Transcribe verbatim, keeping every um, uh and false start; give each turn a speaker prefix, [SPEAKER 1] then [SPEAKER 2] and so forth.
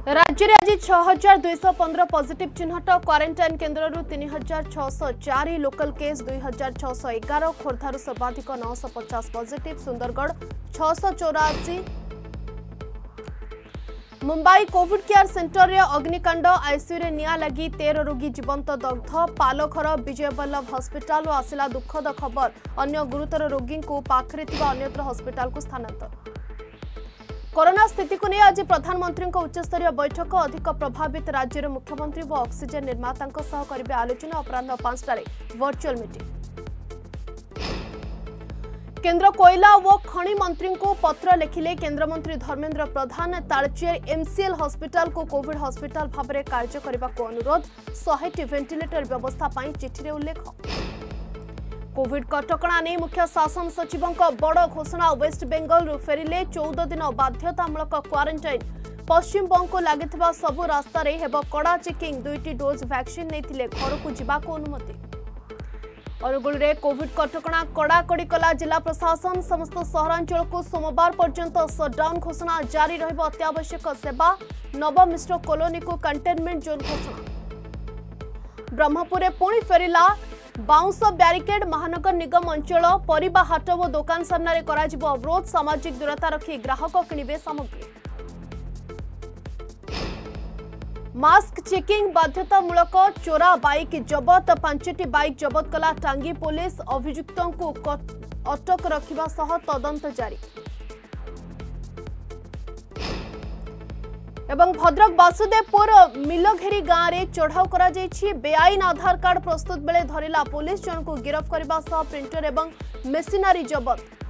[SPEAKER 1] राज्य में आज छह हजार दुईश पंद्रह पॉजिटिव चिन्हट क्वारंटाइन केन्द्र तीन हजार छःश चार लोकल केस दुई हजार छःश एगार खोर्धार सर्वाधिक नौश पचास पॉजिटिव सुंदरगढ़ छःश चौरासी मुंबई कोविड केयर सेंटर रे अग्निकांड आईसीयू रे निया लगी तेरह रोगी जीवंत दग्ध पालघर विजय वल्लभ हॉस्पिटल आसिला दुखद खबर अन्य गुरुतर रोगी को पाखरे थिबा अन्यत्र हॉस्पिटल को स्थानांतर। कोरोना स्थिति को नहीं आज प्रधानमंत्री उच्चस्तरीय बैठक अधिक प्रभावित राज्य मुख्यमंत्री व ऑक्सीजन निर्माता करेंगे आलोचना अपराह पांचटारे वर्चुअल मीटिंग। केंद्र कोयला व खनि मंत्री को पत्र लिखिले केंद्र मंत्री धर्मेंद्र प्रधान तालचेर एमसीएल हॉस्पिटल को कोविड हॉस्पिटल भाव में कार्य करने को अनुरोध सौ टी वेंटिलेटर व्यवस्था पर चिठी में उल्लेख। कोविड कटकणा नहीं मुख्य शासन सचिवों बड़ घोषणा वेस्ट बेंगल फेरिले चौदह दिन बाध्यतामूलक क्वारंटाइन पश्चिम बंग को लगी सबु रास्तार कड़ा चेकिंग दुईटी डोज वैक्सीन नहीं घर को जावाक अनुमति। अनुगुल रे कोविड कटकणा कड़ाकड़ी कला जिला प्रशासन समस्त सहरांचल को सोमवार पर्यंत सटडाउन घोषणा जारी रहिबो अत्यावश्यक सेवा नव मिश्र कॉलोनी को कंटेनमेंट जोन घोषणा। ब्रह्मपुर पुणी फेरिला बाउंस ब्यारिकेड महानगर निगम अंचल परिबा हाट और दुकान सामने अवरोध सामाजिक दूरता रखी ग्राहक किणवे सामग्री। मास्क चेकिंग बाध्यतामूलक चोरा बाइक जबत पांचटी बाइक जबत कला टांगी पुलिस अभियुक्तों को अटक रखिबा सह तदंत जारी। एवं भद्रक वासुदेवपुर मिलघेरी गाँव में चढ़ाऊ करा जायछि बेआईन आधार कार्ड प्रस्तुत बेले धरिला पुलिस जन को गिरफ्त करने प्रिंटर एवं मेसिनारी जबत।